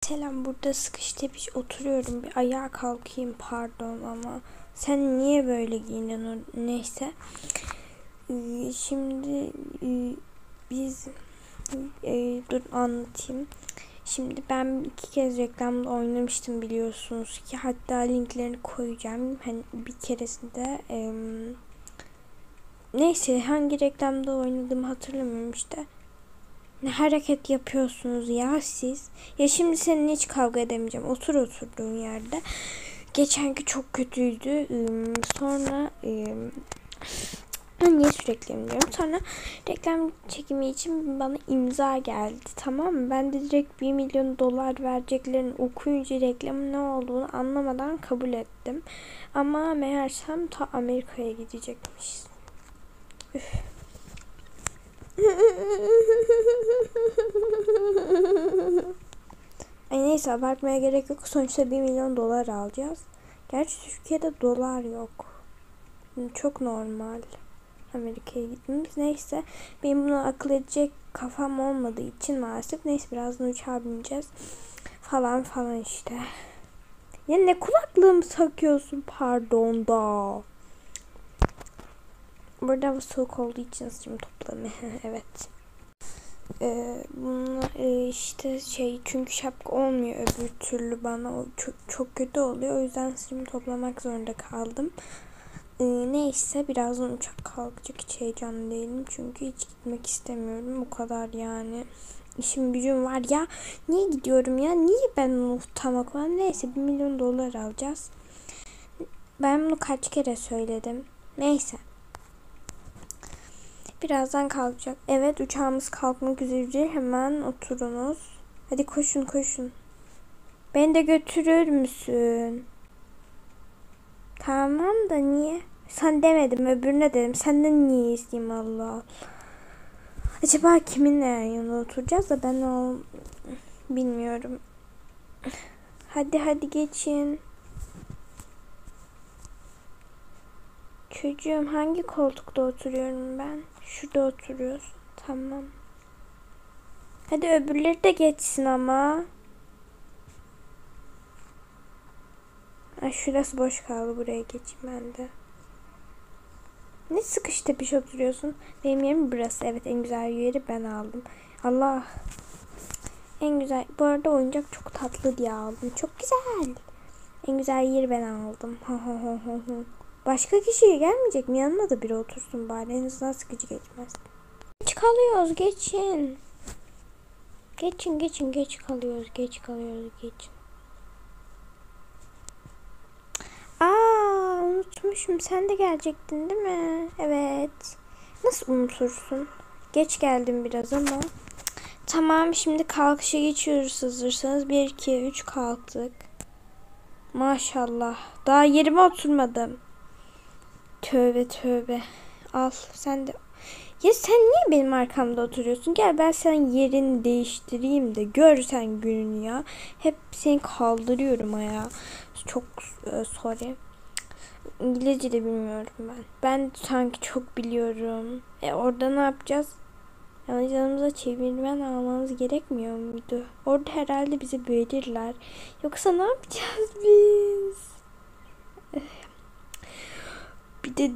Selam, burada sıkış tepiş oturuyorum. Bir ayağa kalkayım, pardon ama sen niye böyle giyindin? Neyse. Şimdi biz dur anlatayım. Şimdi ben 2 kez reklamda oynamıştım biliyorsunuz ki, hatta linklerini koyacağım. Hani bir keresinde neyse, hangi reklamda oynadığımı hatırlamıyorum işte. Ne hareket yapıyorsunuz ya siz? Ya şimdi seninle hiç kavga edemeyeceğim. Otur oturduğun yerde. Geçenki çok kötüydü. Sonra niye sürekli diyorum. Sonra reklam çekimi için bana imza geldi. Tamam mı? Ben de direkt 1 milyon dolar vereceklerini okuyunca reklamın ne olduğunu anlamadan kabul ettim. Ama meğersem ta Amerika'ya gidecekmiş. Üf. Ay neyse, abartmaya gerek yok. Sonuçta 1 milyon dolar alacağız. Gerçi Türkiye'de dolar yok. Çok normal Amerika'ya gitmemiz. Neyse, benim bunu akıl edecek kafam olmadığı için maalesef. Neyse, birazdan uçağa bineceğiz. Falan falan işte. Ya ne kulaklığımı takıyorsun, pardon da. Burada hava soğuk olduğu için ısıtım toplamı. Evet. Bunu işte çünkü şapka olmuyor öbür türlü, bana o çok kötü oluyor, o yüzden ısırımı toplamak zorunda kaldım. Neyse, birazdan uçak kalkacak, hiç heyecanlı değilim çünkü hiç gitmek istemiyorum, bu kadar yani. İşim gücüm var ya, niye gidiyorum ya, niye ben onu tutamak var. Neyse, 1 milyon dolar alacağız. Ben bunu kaç kere söyledim. Neyse. Birazdan kalkacak. Evet, uçağımız kalkmak üzere. Hemen oturunuz. Hadi koşun koşun. Beni de götürür müsün? Tamam da niye? Sen demedim, öbürüne dedim. Senden niye isteyeyim, Allah. Acaba kiminle yanında oturacağız da ben o bilmiyorum. Hadi geçin. Çocuğum, hangi koltukta oturuyorum ben? Şurada oturuyorsun. Tamam. Hadi öbürleri de geçsin ama. Ay, şurası boş kaldı, buraya geçeyim ben de. Ne sıkış tepiş oturuyorsun? Benim yerim burası. Evet, en güzel yeri ben aldım. Allah. En güzel. Bu arada oyuncak çok tatlı diye aldım. Çok güzel. En güzel yeri ben aldım. Başka kişiye gelmeyecek mi? Yanına da biri otursun bari. En azından sıkıcı geçmez. Geç kalıyoruz, geçin. Geçin, geç kalıyoruz. Geçin. Unutmuşum. Sen de gelecektin değil mi? Evet. Nasıl unutursun? Geç geldim biraz ama. Tamam, şimdi kalkışa geçiyoruz hazırsanız. 1, 2, 3 kalktık. Maşallah. Daha yerime oturmadım. Tövbe. Al sen de. Ya sen niye benim arkamda oturuyorsun? Gel, ben senin yerini değiştireyim de gör sen gününü ya. Hep seni kaldırıyorum ayağa. Çok sorry. İngilizce de bilmiyorum ben. Ben sanki çok biliyorum. Orada ne yapacağız? Yani yanımıza çevirmen almamız gerekmiyor muydu? Orada herhalde bizi bölürler. Yoksa ne yapacağız biz? Bir de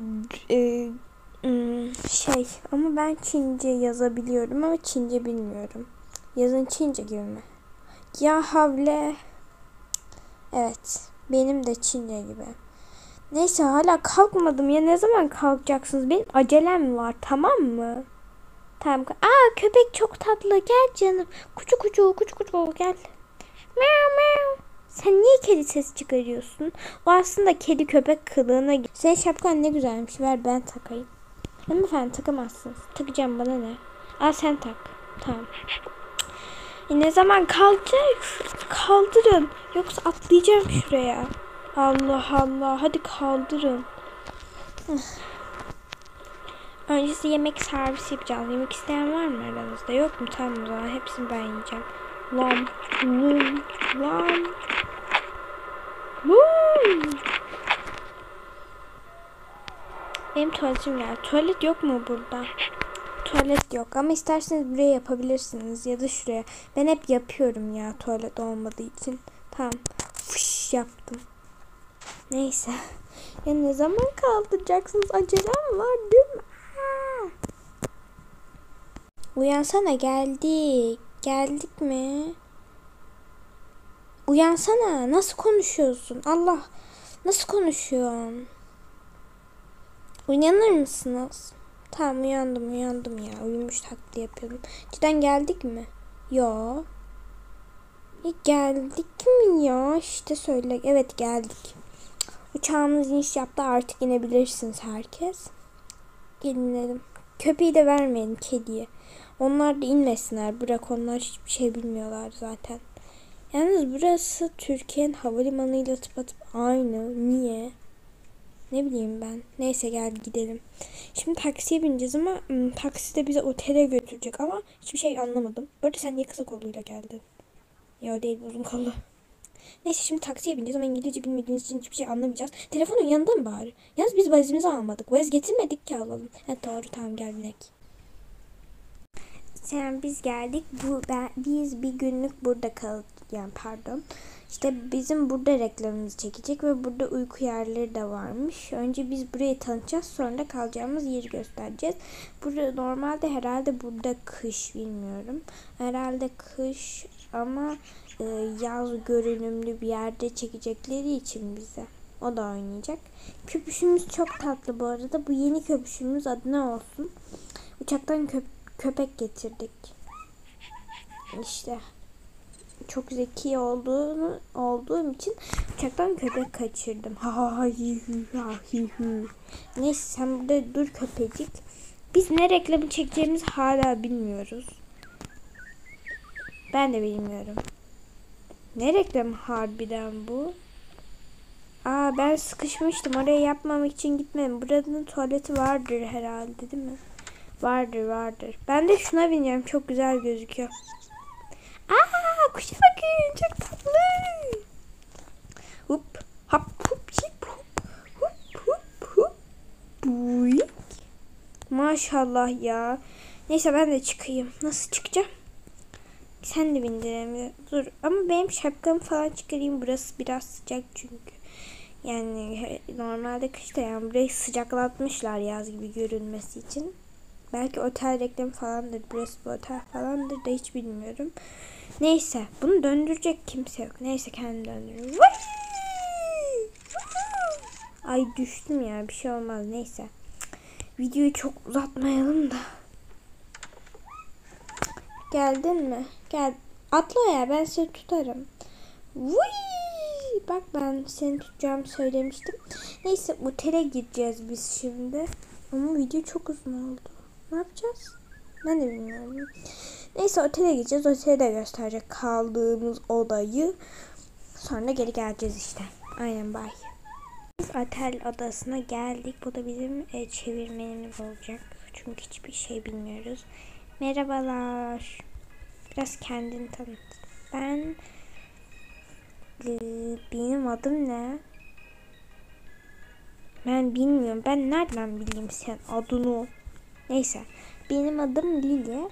ama ben Çince yazabiliyorum ama Çince bilmiyorum. Yazın Çince gibi mi? Ya havle. Evet. Benim de Çince gibi. Neyse, hala kalkmadım ya, ne zaman kalkacaksınız? Benim acelem var, tamam mı? Tamam. Köpek çok tatlı, gel canım. Kucu gel. Meow. Sen niye kedi sesi çıkarıyorsun? O aslında kedi köpek kılığına. Senin şapkan ne güzelmiş, ver ben takayım. Hanımefendi, takamazsınız. Takacağım, bana ne? Sen tak. Tamam. Ne zaman kalacak? Kaldırın. Yoksa atlayacağım şuraya. Allah. Hadi kaldırın. Öncesi yemek servisi yapacağız. Yemek isteyen var mı aranızda? Yok mu? Tamam, o zaman hepsini ben yiyeceğim. Lam. Benim tuvaletim geldi. Tuvalet yok mu burada? tuvalet yok ama isterseniz buraya yapabilirsiniz ya da şuraya. Ben hep yapıyorum ya tuvalet olmadığı için. Tamam. Fış yaptım. Neyse. Ya ne zaman kaldıracaksınız? Acelem var değil mi? Aa! Uyansana, geldik. Geldik mi? Uyansana. Nasıl konuşuyorsun? Allah. Nasıl konuşuyorsun? Uyanır mısınız? Tamam, uyandım ya. Uyumuş taklidi yapıyorum. Cidden geldik mi? Yo. Geldik mi ya? İşte söyle. Evet, geldik. Uçağımız iniş yaptı. Artık inebilirsiniz herkes. Gelin dedim. Köpeği de vermeyin kediye. Onlar da inmesinler. Bırak, onlar hiçbir şey bilmiyorlar zaten. Yalnız burası Türkiye'nin havalimanıyla tıpatıp aynı. Niye? Ne bileyim ben. Neyse, gel gidelim. Şimdi taksiye bineceğiz ama taksi de bizi otele götürecek ama hiçbir şey anlamadım. Bu arada sen niye kısa kolluyla geldin? Ya değil, uzun kollu. Neyse, şimdi taksiye bineceğiz ama İngilizce bilmediğiniz için hiçbir şey anlamayacağız. Telefonun yanında mı bari? Yalnız biz valizimizi almadık. Valiz getirmedik ki alalım. Ha, doğru, tamam, gel binek. Sen biz geldik. Biz bir günlük burada kaldık. Yani pardon. İşte bizim burada reklamımızı çekecek ve burada uyku yerleri de varmış. Önce biz burayı tanıtacağız. Sonra da kalacağımız yeri göstereceğiz. Burada normalde herhalde burada kış, bilmiyorum. Herhalde kış ama yaz görünümlü bir yerde çekecekleri için bize. O da oynayacak. Köpüşümüz çok tatlı bu arada. Bu yeni köpüşümüz adı ne olsun? Uçaktan köpek getirdik. İşte çok zeki olduğum için uçaktan köpek kaçırdım. Neyse, sen burada dur köpecik. Biz ne reklamı çekeceğimizi hala bilmiyoruz. Ben de bilmiyorum. Ne reklamı harbiden bu? Ben sıkışmıştım. Oraya yapmamak için gitmedim. Buranın tuvaleti vardır herhalde, değil mi? Vardır. Ben de şuna bineceğim. Çok güzel gözüküyor. Kuşa bakın. Çok tatlı. Hop. Hop. Hop. Hop. Buik. Maşallah ya. Neyse, ben de çıkayım. Nasıl çıkacağım? Sen de bindirelim. Dur. Ama benim şapkamı falan çıkarayım. Burası biraz sıcak çünkü. Yani normalde kışta, yani burayı sıcaklatmışlar yaz gibi görünmesi için. Belki otel reklamı falandır. Burası bir otel falandır da hiç bilmiyorum. Neyse. Bunu döndürecek kimse yok. Neyse, kendim döndürürüm. Ay, düştüm ya. Bir şey olmaz. Neyse. Videoyu çok uzatmayalım da. Geldin mi? Gel. Atla ya. Ben seni tutarım. Bak, ben seni tutacağımı söylemiştim. Neyse, otele gideceğiz biz şimdi. Ama video çok uzun oldu. Ne yapacağız? Ben de bilmiyorum. Neyse, otele gideceğiz. Otelde gösterecek kaldığımız odayı. Sonra geri geleceğiz işte. Aynen, bye. Biz otel odasına geldik. Bu da bizim çevirmenimiz olacak. Çünkü hiçbir şey bilmiyoruz. Merhabalar. Biraz kendini tanıt. Benim adım ne? Ben bilmiyorum. Ben nereden bileyim sen adını? Neyse. Benim adım Lili.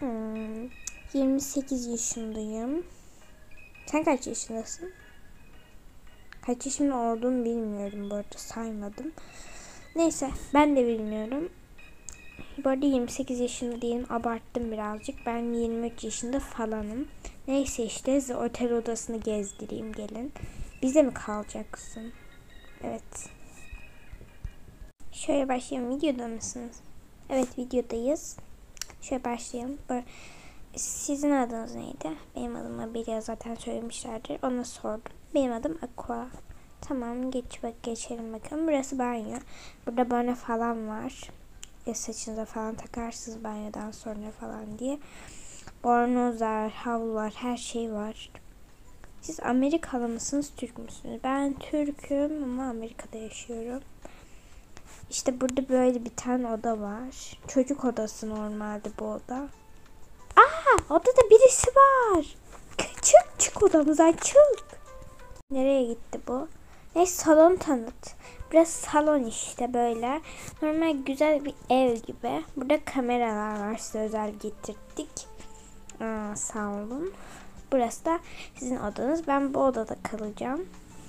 28 yaşındayım. Sen kaç yaşındasın? Kaç yaşında olduğumu bilmiyorum bu arada, saymadım. Neyse, ben de bilmiyorum. Bu arada 28 yaşında değilim, abarttım birazcık. Ben 23 yaşında falanım. Neyse, işte size otel odasını gezdireyim, gelin. Bize mi kalacaksın? Evet. Şöyle başlayalım. Videoda mısınız? Evet, videodayız. Şöyle başlayalım. Sizin adınız neydi? Benim adım Abelia, zaten söylemişlerdir. Ona sordum. Benim adım Aqua. Tamam, geçelim bakalım. Burası banyo. Burada borno falan var. Saçınıza falan takarsınız banyodan sonra falan diye. Bornozlar, havlular, her şey var. Siz Amerikalı mısınız, Türk müsünüz? Ben Türk'üm ama Amerika'da yaşıyorum. İşte burada böyle bir tane oda var. Çocuk odası normalde bu oda. Odada birisi var. Çık odamızdan, çık. Nereye gitti bu? Neyse, salonu tanıt. Burası salon işte böyle. Normal güzel bir ev gibi. Burada kameralar var, size özel getirdik. Sağ olun. Burası da sizin odanız. Ben bu odada kalacağım.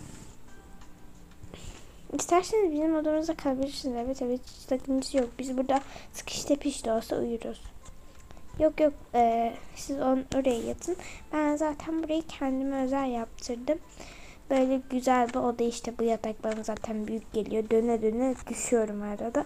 İsterseniz bizim odamızda kalabilirsiniz. Evet hiç sakıncası yok. Biz burada sıkış tepiş de olsa uyuruz. Yok siz oraya yatın. Ben zaten burayı kendime özel yaptırdım. Böyle güzel bir oda işte. Bu yatak bana zaten büyük geliyor. Döne döne düşüyorum arada.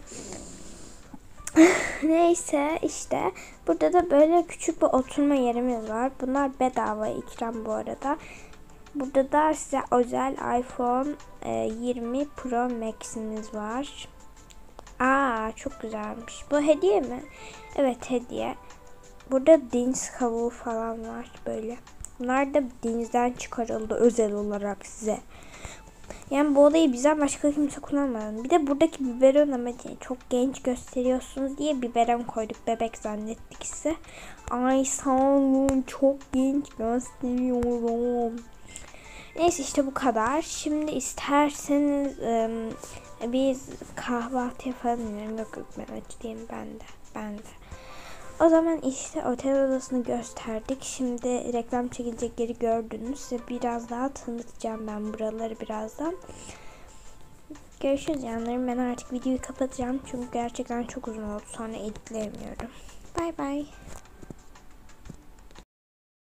Neyse işte burada da böyle küçük bir oturma yerimiz var. Bunlar bedava ikram bu arada. Burada da size özel iPhone 20 Pro Max'iniz var. Çok güzelmiş. Bu hediye mi? Evet hediye. Burada deniz kavuğu falan var böyle. Bunlar da denizden çıkarıldı özel olarak size. Yani bu odayı bizden başka kimse kullanmadı. Bir de buradaki biberon ama çok genç gösteriyorsunuz diye biberon koyduk. Bebek zannettik size. Ay sağ olun, çok genç gösteriyorum. Neyse işte bu kadar. Şimdi isterseniz biz kahvaltı yapalım. Yok ben aç değilim, ben de. O zaman işte otel odasını gösterdik. Şimdi reklam çekilecek yeri gördünüz. Size biraz daha tanıtacağım ben buraları birazdan. Görüşürüz canlarım. Ben artık videoyu kapatacağım. Çünkü gerçekten çok uzun oldu. Sonra editleyemiyorum. Bay bay.